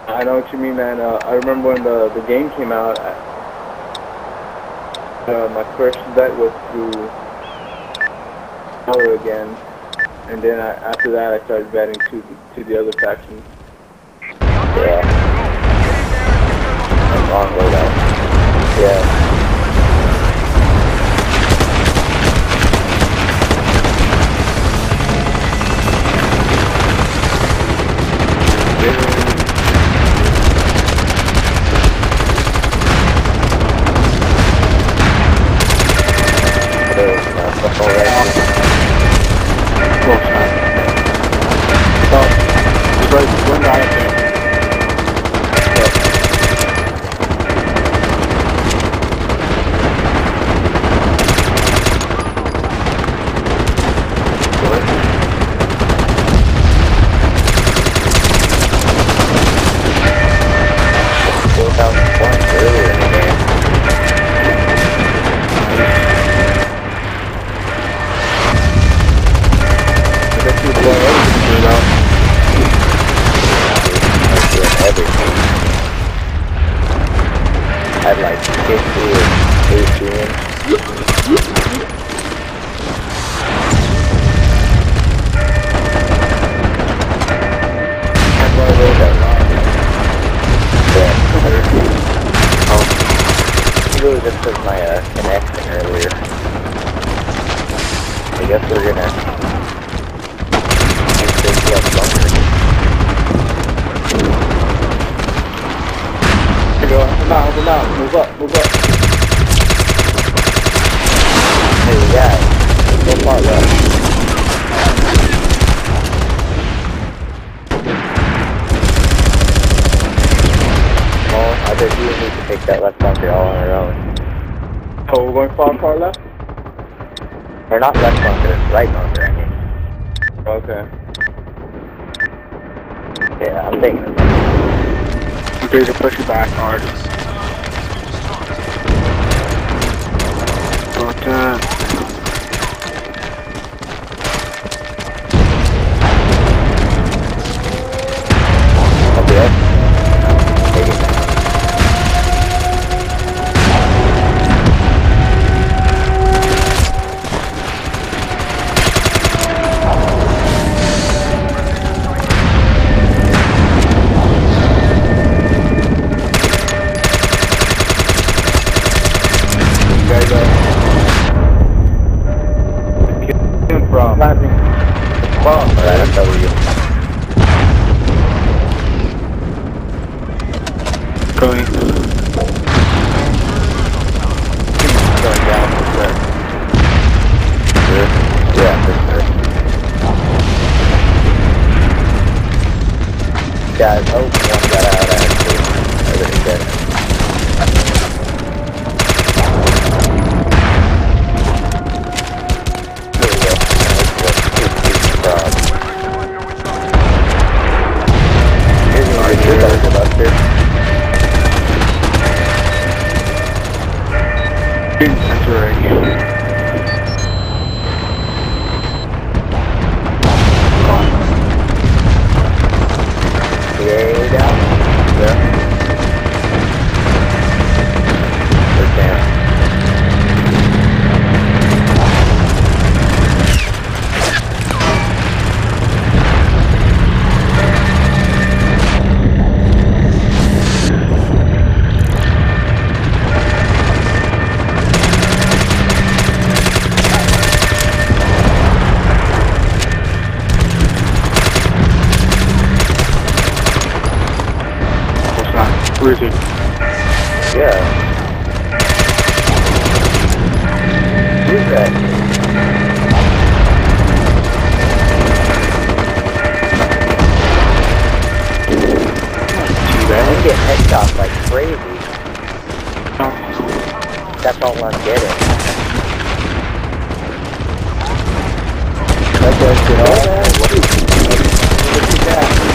I know what you mean, man. I remember when the game came out, my first bet was through Color again, and then after that I started betting to the other factions. Yeah. That's a long way out. Yeah. I'd like 50 or 18. That's why I wrote that wrong. Yeah. Oh. It really just took my connection earlier. I guess we're gonna make this less longer. Come out, move up. Hey, yeah, so far left. Well, I bet you need to take that left bunker all on our own. Oh, we're going far left? Or not left bunker, right bunker, I mean. Okay. Yeah, I'm thinking of I'm going to push you back hard. Going down for sure. Yeah, for sure. Guys, oh, one got out actually. I didn't get it. Where is it? Yeah. Who's that? I'm getting headshots like crazy. That's all I'm getting. That's what I said. Oh, what is that?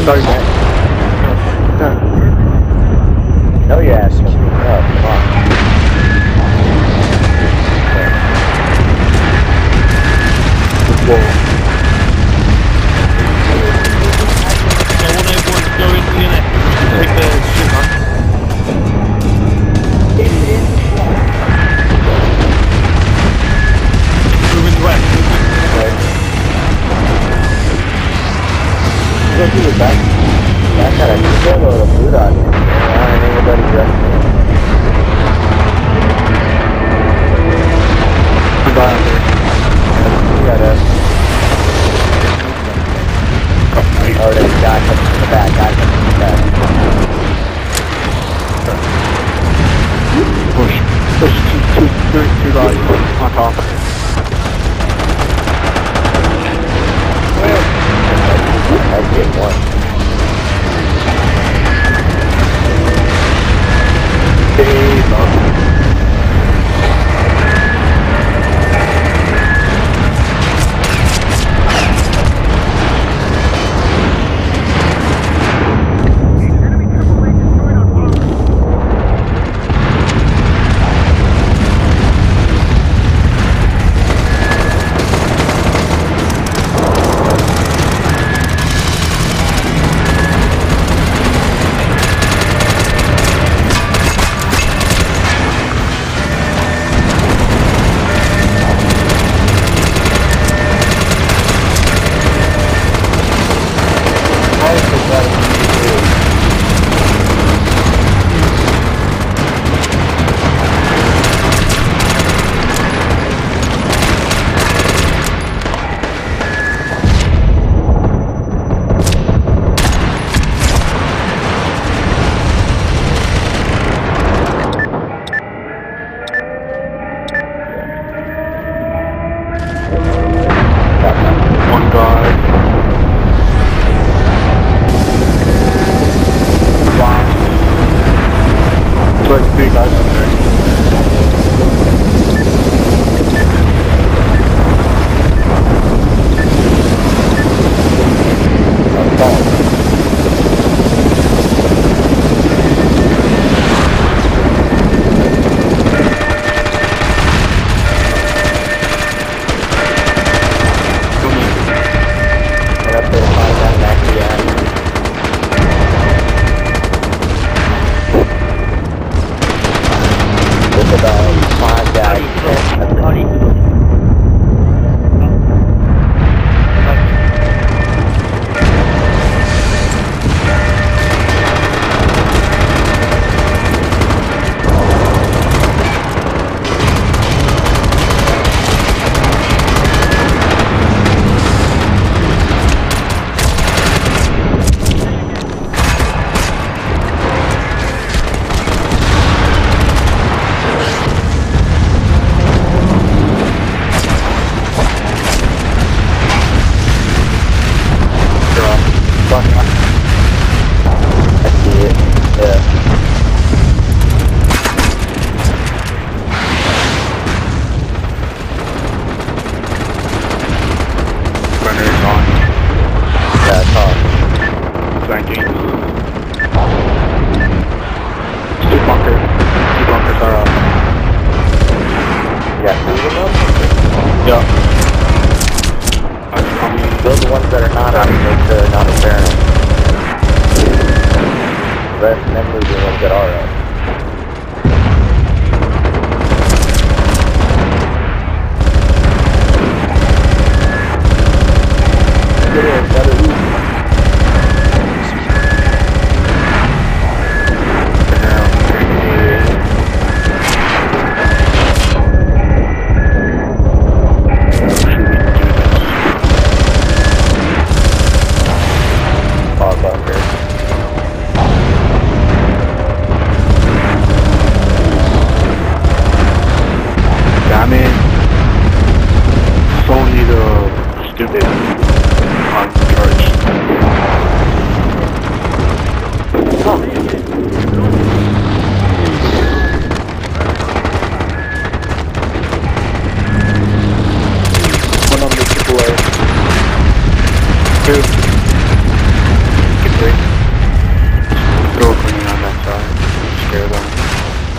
Sorry, man. No, your ass gonna pick it up. Come on. Whoa. I want everyone to go into the net. Take the ship, man. Moving west. Go to the back. Back at a kill or a blue dot. Ain't anybody dressed in. I'm bad. You got us. Oh, there's a guy coming from the back. Push two guys on top. I'd get one.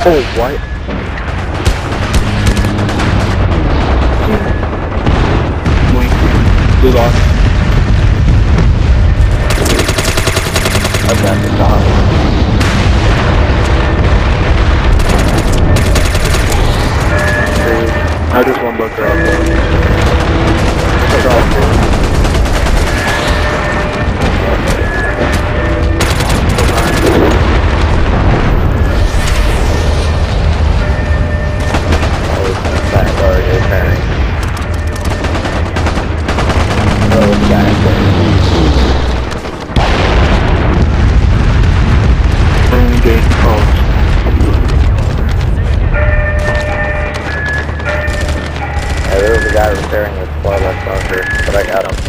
Oh, white. Wing. Blue dot. I've got the dog. I just one bunker out there. That's all. Engage calls. There was a guy repairing this far left bunker, but I got him.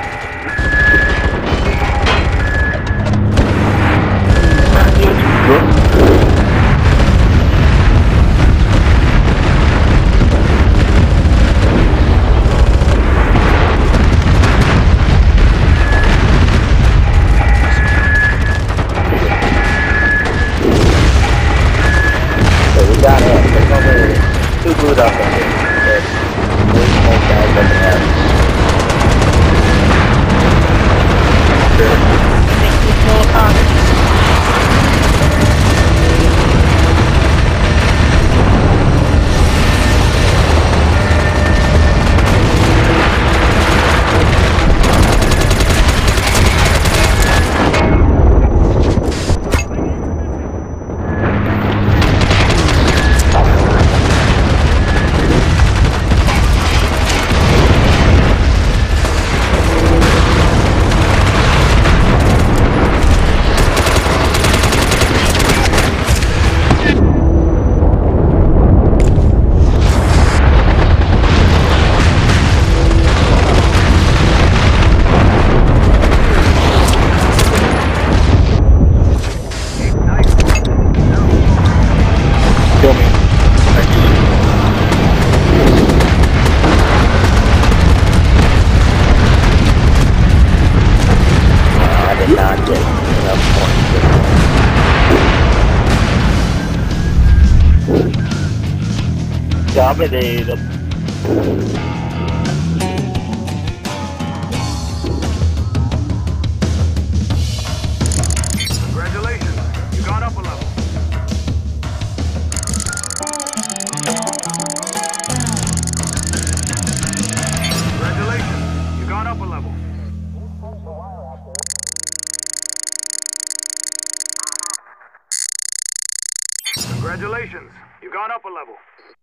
So we got it. There's only 2 glued up in here. There's 3 small guys up in there. Kill me. Thanks. I did not get enough points. Dominated. Congratulations, you got up a level. Congratulations, you got up a level. Congratulations, you got up a level.